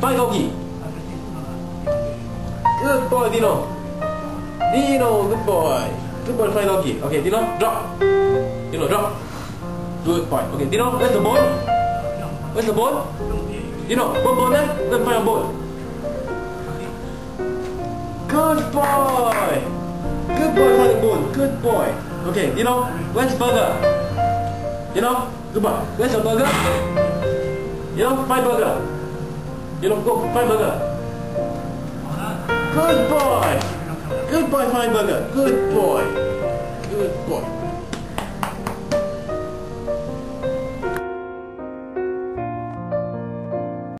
Find doggy. Good boy, Dino. Dino, good boy. Good boy, find doggy. Okay, Dino, drop. Dino, drop. Good boy. Okay, Dino, where's the ball? Where's the ball? Dino, what ball there? Go and find a ball. Good boy. Good boy, find the ball. Good boy. Okay, Dino, where's burger? Dino, good boy. Where's the burger? Dino, find burger. Dino, go find burger. Good boy. Good boy, find burger. Good boy. Good boy.